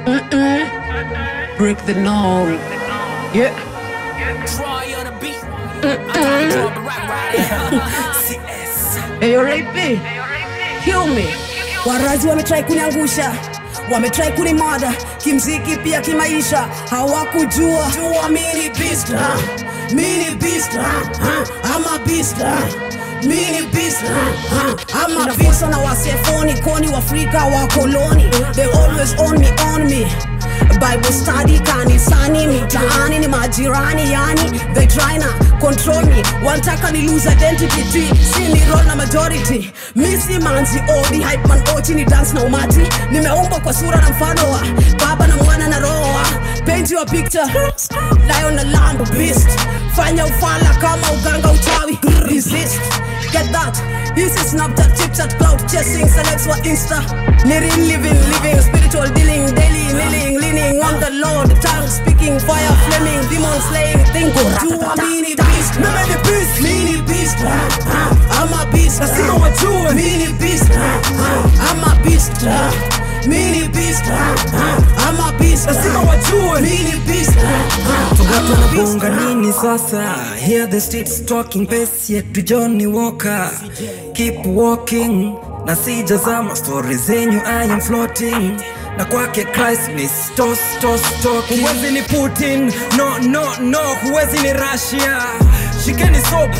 Break the norm. Yeah. Hey, you rapey. Kill me. Warazi wametry kuniangusha, wametry kunimada, kimziki pia kimaisha, hawakujua mini beast, mini beast, I'm a beast, mini beast, I'm a beast. Na wasefoni koni wafrika wa koloni, they always on me. Bible study kanisani, mitaani ni majirani, yani they try na control me, wantaka ni lose identity, si ni roll na majority. Misi manzi odi hype man ochi ni dance na umati, nimeumbwa kwa sura na mfano wa baba na mwana na roho. Paint your picture, lion na lamb beast, fanya ufala kama uganga uchawi, resist. Get that, this is Snapchat, chipchat, cloud chasing, celebs for Insta. Living, spiritual dealing, daily kneeling, leaning on the Lord, tongue speaking, fire flaming, demon slaying, think do a mini beast, mini beast, mini beast, I'm a beast, mini beast, I'm a beast, mini beast, I'm a beast, mini beast. Watu wanabonga nini sasa? Hear the streets talking, pace yet to Johnny Walker. Keep walking, na sijazama stories zenyu, I am floating. Na kwake Christ ni toss talking. Huwezi ni Putin, no, huwezi ni Russia. Shikeni soap,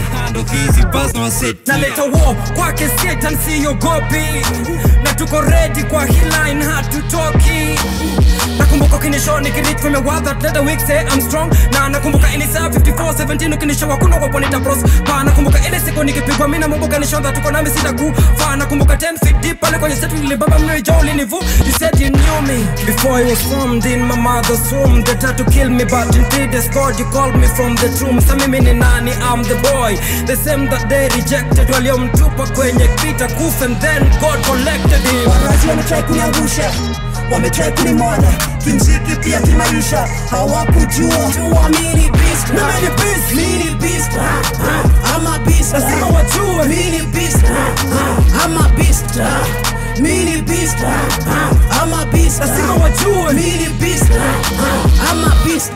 naleta war, kwake Satan siyogopi. Na tuko ready kwa hii line, hatutoki. Nakumbuka kinisho nikirich from your word that let the weak say I'm strong. Na nakumbuka ini saa 54-17 ukinisho wakuna waponita pros. Pa nakumbuka ile siku nikipigwa mina mbuka nisho that tuko nami sita kufa. Nakumbuka 10 feet deep pale kwenye setu ile baba mnoi joli nivu. You said you knew me before I was formed in my mother's womb. They tried to kill me but in 3 days God you called me from the tomb. Sa mimi ni nani, I'm the boy, the same that they rejected. Waliomtupa kwenye pita kufa and then God collected him. Warazi wametry kuniangusha, wametry kunimada, kimziki pia kimaisha, hawakujua mini beast, mini beast, mini beast, I'm a beast, mini beast, I'm a beast, mini beast, I'm a beast, mini beast, I'm a beast.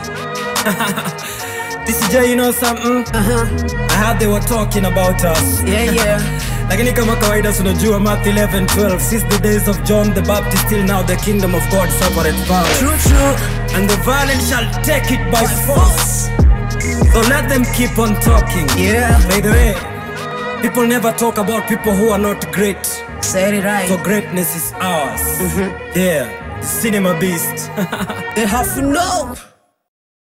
TCJ, you know something? I heard they were talking about us. Yeah. Lakini kama kawaida tunajua Matthew 11:12, since the days of John the Baptist till now the kingdom of God suffered violence. True. And the violent shall take it by force. So let them keep on talking. Yeah. By the way, people never talk about people who are not great. Said it right. So greatness is ours. Yeah, the cinema beast. They have to know.